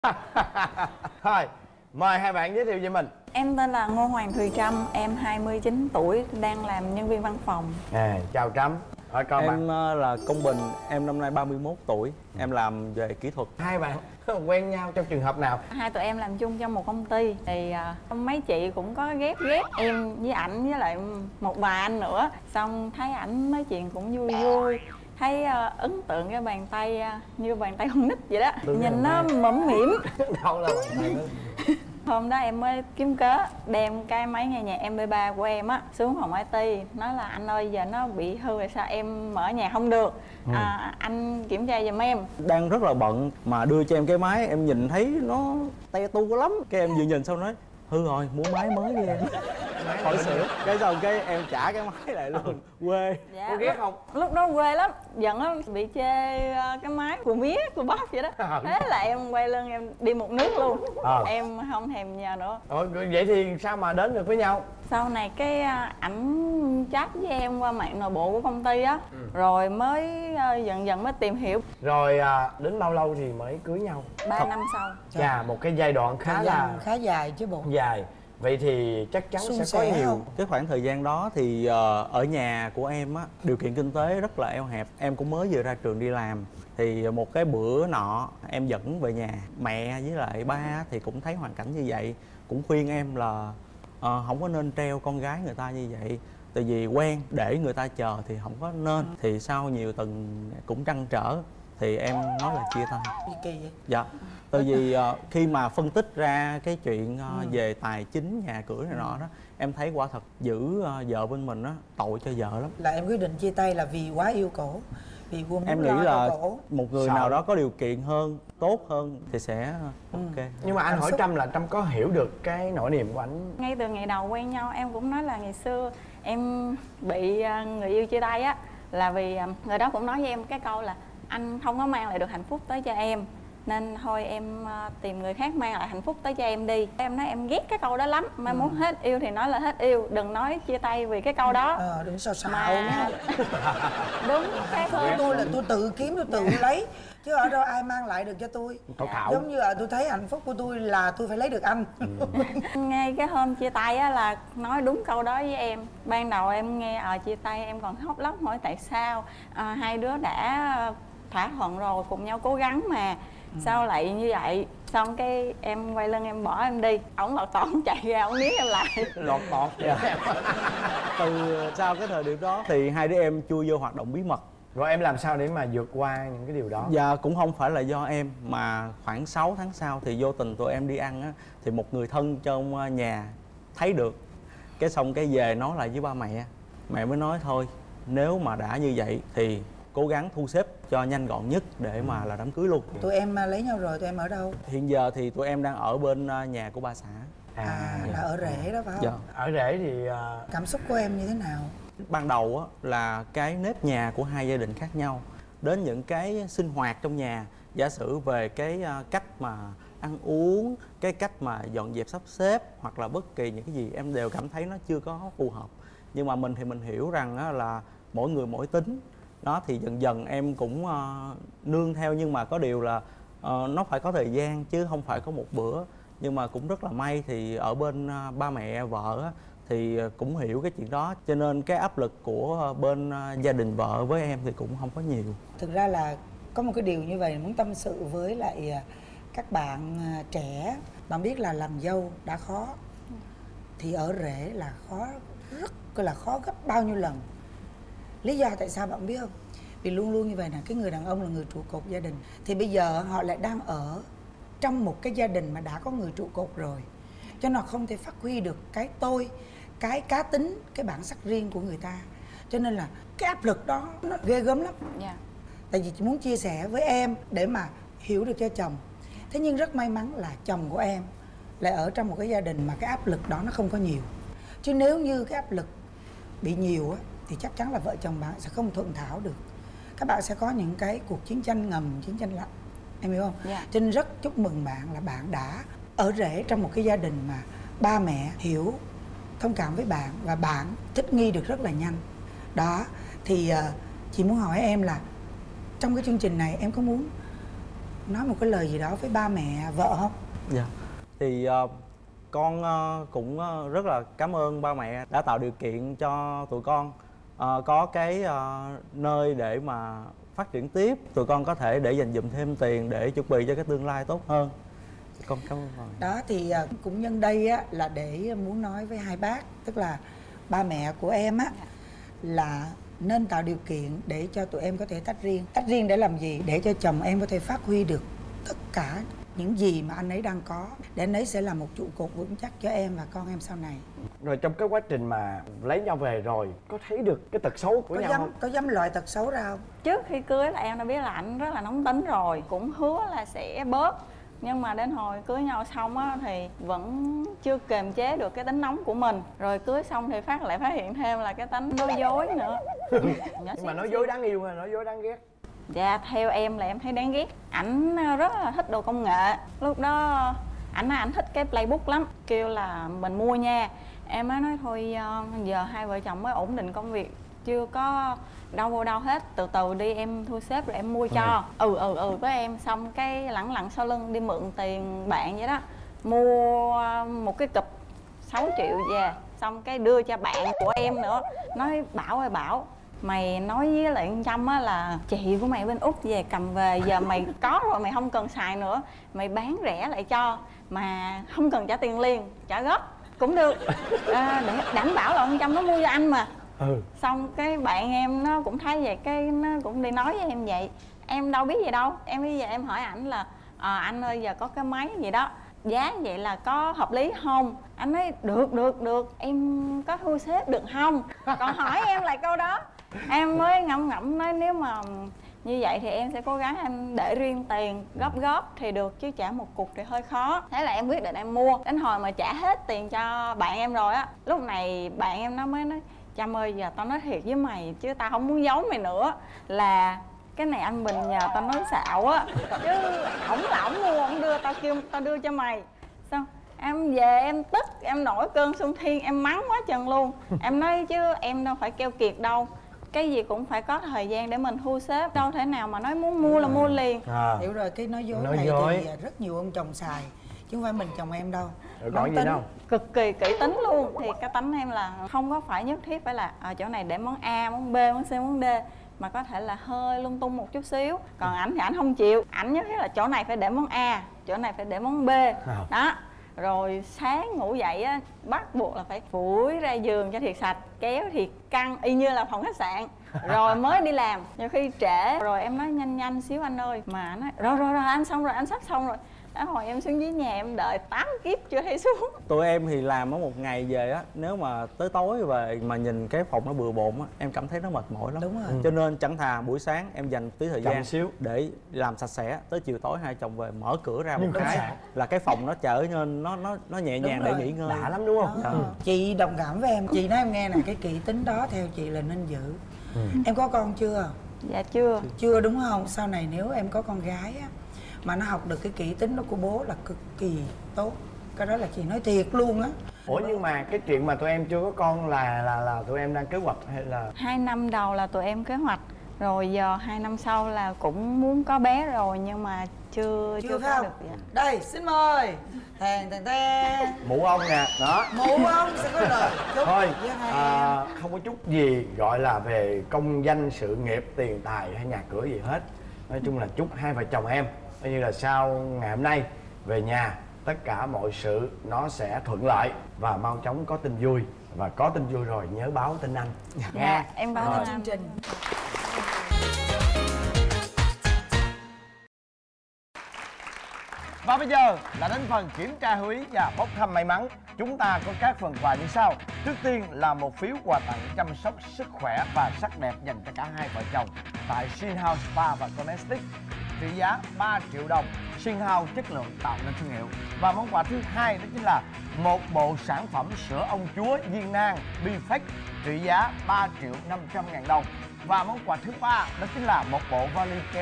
Thôi, mời hai bạn giới thiệu về mình. Em tên là Ngô Hoàng Thùy Trâm, em 29 tuổi, đang làm nhân viên văn phòng. Chào Trâm. Hỏi con Em bạn. là Công Bình, em năm nay 31 tuổi, em làm về kỹ thuật. Hai bạn quen nhau trong trường hợp nào? Hai tụi em làm chung trong một công ty. Thì mấy chị cũng có ghép em với ảnh với lại một vài anh nữa. Xong thấy ảnh nói chuyện cũng vui vui. Thấy ấn tượng cái bàn tay như bàn tay con nít vậy đó. Nhìn nó mẫm mỉm. Đâu là bàn tay đó. Hôm đó em mới kiếm cớ đem cái máy nghe nhạc MP3 của em á xuống phòng IT, nói là anh ơi giờ nó bị hư rồi sao em mở nhạc không được, anh kiểm tra giùm em. Đang rất là bận mà đưa cho em cái máy, em nhìn thấy nó te tu lắm. Cái em vừa nhìn xong nói hư rồi, mua máy mới đi em. Khỏi sửa. Cái xong cái em trả cái máy lại luôn. Quê. Dạ, Cô ghét không? lúc đó quê lắm, giận lắm, bị chê cái máy của mía của bóp vậy đó. Thế là em quay lưng em đi một nước luôn. Em không thèm nhờ nữa. Vậy thì sao mà đến được với nhau? Sau này cái ảnh chat với em qua mạng nội bộ của công ty á, rồi mới dần dần mới tìm hiểu. Rồi đến bao lâu thì mới cưới nhau? 3 năm sau. Chà, một cái giai đoạn khá dài chứ bộ. dài. Vậy thì chắc chắn Suôn sẽ có sẻ nhiều không? Cái khoảng thời gian đó thì ở nhà của em á, điều kiện kinh tế rất là eo hẹp. Em cũng mới vừa ra trường đi làm. Thì một cái bữa nọ em dẫn về nhà, mẹ với lại ba thì cũng thấy hoàn cảnh như vậy, cũng khuyên em là không có nên treo con gái người ta như vậy, tại vì quen để người ta chờ thì không có nên. Thì sau nhiều tuần cũng trăn trở thì em nói là chia tay. Kỳ vậy? Dạ. Tại vì khi mà phân tích ra cái chuyện về tài chính nhà cửa này nọ đó, em thấy quả thật giữ vợ bên mình á tội cho vợ lắm. Là em quyết định chia tay là vì quá yêu cổ, vì quân Em nghĩ là một người nào đó có điều kiện hơn, tốt hơn thì sẽ ok. Nhưng mà anh hỏi Trâm là Trâm có hiểu được cái nỗi niềm của anh? Ngay từ ngày đầu quen nhau em cũng nói là ngày xưa em bị người yêu chia tay á là vì người đó cũng nói với em cái câu là anh không có mang lại được hạnh phúc tới cho em, nên thôi em tìm người khác mang lại hạnh phúc tới cho em đi. Em nói em ghét cái câu đó lắm, mà muốn hết yêu thì nói là hết yêu, đừng nói chia tay vì cái câu đó. Đừng sao xạo mà đúng cái tôi là tôi tự kiếm, tôi tự lấy, chứ ở đâu ai mang lại được cho tôi. Giống như tôi thấy hạnh phúc của tôi là tôi phải lấy được anh. Ngay cái hôm chia tay á là nói đúng câu đó với em. Ban đầu em nghe chia tay em còn khóc lóc, hỏi tại sao hai đứa đã thỏa thuận rồi, cùng nhau cố gắng mà sao lại như vậy. Xong cái em quay lưng em bỏ em đi, ổng lọt tỏn chạy ra ổng níu em lại. Lọt tọt. Từ sau cái thời điểm đó thì hai đứa em chui vô hoạt động bí mật. Rồi em làm sao để mà vượt qua những cái điều đó? Dạ cũng không phải là do em, mà khoảng 6 tháng sau thì vô tình tụi em đi ăn á, thì một người thân trong nhà thấy được. Cái xong cái về nói lại với ba mẹ. Mẹ mới nói thôi, nếu mà đã như vậy thì cố gắng thu xếp cho nhanh gọn nhất để mà là đám cưới luôn. Tụi em lấy nhau rồi, tụi em ở đâu? Hiện giờ thì tụi em đang ở bên nhà của ba xã. Là ở rể đó phải không? Dạ. Ở rể thì Cảm xúc của em như thế nào? Ban đầu á, là cái nếp nhà của hai gia đình khác nhau, đến những cái sinh hoạt trong nhà, giả sử về cái cách mà ăn uống, cái cách mà dọn dẹp sắp xếp, hoặc là bất kỳ những cái gì em đều cảm thấy nó chưa có phù hợp. Nhưng mà mình thì mình hiểu rằng á, là mỗi người mỗi tính đó, thì dần dần em cũng nương theo. Nhưng mà có điều là nó phải có thời gian chứ không phải có một bữa. Nhưng mà cũng rất là may thì ở bên ba mẹ vợ á, thì cũng hiểu cái chuyện đó, cho nên cái áp lực của bên gia đình vợ với em thì cũng không có nhiều. Thực ra là có một cái điều như vậy muốn tâm sự với lại các bạn trẻ. Bạn biết là làm dâu đã khó thì ở rể là khó, rất là khó gấp bao nhiêu lần. Lý do tại sao bạn biết không? Vì luôn luôn như vậy nè, cái người đàn ông là người trụ cột gia đình, thì bây giờ họ lại đang ở trong một cái gia đình mà đã có người trụ cột rồi, cho nên họ không thể phát huy được cái tôi, cái cá tính, cái bản sắc riêng của người ta. Cho nên là cái áp lực đó nó ghê gớm lắm. Tại vì chị muốn chia sẻ với em để mà hiểu được cho chồng. Thế nhưng rất may mắn là chồng của em lại ở trong một cái gia đình mà cái áp lực đó nó không có nhiều. Chứ nếu như cái áp lực bị nhiều á, thì chắc chắn là vợ chồng bạn sẽ không thuận thảo được. Các bạn sẽ có những cái cuộc chiến tranh ngầm, chiến tranh lạnh. Em hiểu không? Cho nên rất chúc mừng bạn là bạn đã ở rể trong một cái gia đình mà ba mẹ hiểu, thông cảm với bạn và bạn thích nghi được rất là nhanh. Đó, thì chị muốn hỏi em là trong cái chương trình này em có muốn nói một cái lời gì đó với ba mẹ vợ không? Dạ. Thì con cũng rất là cảm ơn ba mẹ đã tạo điều kiện cho tụi con có cái nơi để mà phát triển tiếp, tụi con có thể để dành dụm thêm tiền để chuẩn bị cho cái tương lai tốt hơn. Con cảm ơn mọi người. Đó thì cũng nhân đây á là để muốn nói với hai bác, tức là ba mẹ của em á là nên tạo điều kiện để cho tụi em có thể tách riêng. Tách riêng để làm gì? Để cho chồng em có thể phát huy được tất cả những gì mà anh ấy đang có, để anh ấy sẽ là một trụ cột vững chắc cho em và con em sau này. Rồi trong cái quá trình mà lấy nhau về rồi có thấy được cái tật xấu của nhau không? Có dám loại tật xấu ra không? Trước khi cưới là em đã biết là ảnh rất là nóng tính rồi, cũng hứa là sẽ bớt. Nhưng mà đến hồi cưới nhau xong á thì vẫn chưa kiềm chế được cái tính nóng của mình. Rồi cưới xong thì lại phát hiện thêm là cái tính nói dối nữa. Nhưng mà nói dối đáng yêu hay nói dối đáng ghét? Dạ, theo em là em thấy đáng ghét. Ảnh rất là thích đồ công nghệ. Lúc đó ảnh thích cái playbook lắm, kêu là mình mua nha. Em mới nói thôi giờ hai vợ chồng mới ổn định công việc, chưa có đâu vô đâu hết, từ từ đi em thu xếp rồi em mua cho. Với em. Xong cái lẳng sau lưng đi mượn tiền bạn vậy đó, mua một cái cụp 6 triệu về, xong cái đưa cho bạn của em nữa. Nói Bảo ơi Bảo, mày nói với lại con Trâm á là chị của mày bên Úc về cầm về, giờ mày có rồi mày không cần xài nữa, mày bán rẻ lại cho mà không cần trả tiền liền, trả góp cũng được, để đảm bảo là con Trâm nó mua cho anh mà. Xong cái bạn em nó cũng thấy vậy, cái nó cũng đi nói với em vậy. Em đâu biết gì đâu, em bây giờ em hỏi ảnh là anh ơi giờ có cái máy gì đó giá vậy là có hợp lý không? Anh nói được, em có thu xếp được không? Còn hỏi em lại câu đó, em mới ngẫm nói nếu mà như vậy thì em sẽ cố gắng em để riêng tiền, góp thì được, chứ trả một cục thì hơi khó. Thế là em quyết định em mua. Đến hồi mà trả hết tiền cho bạn em rồi á, lúc này bạn em nó mới nói Trâm ơi giờ tao nói thiệt với mày chứ tao không muốn giấu mày nữa, là cái này anh Bình nhờ tao nói xạo á, chứ ổng là ổng mua ổng đưa, tao kêu tao đưa cho mày. Xong em về em tức, em nổi cơn xung thiên, em mắng quá chừng luôn. Em nói chứ em đâu phải keo kiệt đâu, cái gì cũng phải có thời gian để mình thu xếp, đâu thể nào mà nói muốn mua là mua liền. Hiểu rồi, cái nói dối nói này dối thì rất nhiều ông chồng xài, chứ không phải mình chồng em đâu. Rồi còn gì đâu? Cực kỳ kỹ tính luôn. Thì cái tánh em là không có phải nhất thiết phải là ở chỗ này để món A, món B, món C, món D, mà có thể là hơi lung tung một chút xíu. Còn ảnh thì ảnh không chịu, ảnh nhất thiết là chỗ này phải để món A, chỗ này phải để món B. Đó. Rồi sáng ngủ dậy á, bắt buộc là phải phủi ra giường cho thiệt sạch, kéo thiệt căng y như là phòng khách sạn, rồi mới đi làm. Nhiều khi trễ rồi em nói nhanh xíu anh ơi, mà nói rồi anh xong rồi, anh sắp xong rồi. Đã hồi em xuống dưới nhà em đợi 8 kiếp chưa thấy xuống. Tụi em thì làm ở một ngày về á, nếu mà tới tối về mà nhìn cái phòng nó bừa bộn á, em cảm thấy nó mệt mỏi lắm. Đúng rồi. Cho nên chẳng thà buổi sáng em dành tí thời Chậm gian xíu để làm sạch sẽ, tới chiều tối hai chồng về mở cửa ra một cái là cái phòng nó trở nên nó nhẹ nhàng để nghỉ ngơi. đã lắm đúng không? Chị đồng cảm với em, chị nói em nghe nè, cái kỹ tính đó theo chị là nên giữ. Em có con chưa? Dạ chưa. Chưa đúng không? Sau này nếu em có con gái á mà nó học được cái kỹ tính đó của bố là cực kỳ tốt. Cái đó là chị nói thiệt luôn á. Ủa nhưng mà cái chuyện mà tụi em chưa có con là tụi em đang kế hoạch hay là 2 năm đầu là tụi em kế hoạch, rồi giờ 2 năm sau là cũng muốn có bé rồi nhưng mà chưa phải có không? được. Dạ. Đây xin mời thèn mụ ông nè đó. mụ ông sẽ có lời chúc Thôi với hai em. không có chút gì gọi là về công danh sự nghiệp, tiền tài hay nhà cửa gì hết. Nói chung là chúc hai vợ chồng em coi như là sau ngày hôm nay về nhà tất cả mọi sự nó sẽ thuận lợi và mau chóng có tin vui, và có tin vui rồi nhớ báo tin anh. Dạ, em báo Rồi. tin chương anh. trình. Và bây giờ là đến phần kiểm tra hữu ý và bốc thăm may mắn. Chúng ta có các phần quà như sau. Trước tiên là một phiếu quà tặng chăm sóc sức khỏe và sắc đẹp dành cho cả hai vợ chồng tại Shin House Spa và Cosmetics trị giá 3 triệu đồng. Shin House chất lượng tạo nên thương hiệu. Và món quà thứ hai đó chính là một bộ sản phẩm sữa ông chúa viên nang Biflex trị giá 3 triệu 500 ngàn đồng. Và món quà thứ ba đó chính là một bộ vali kéo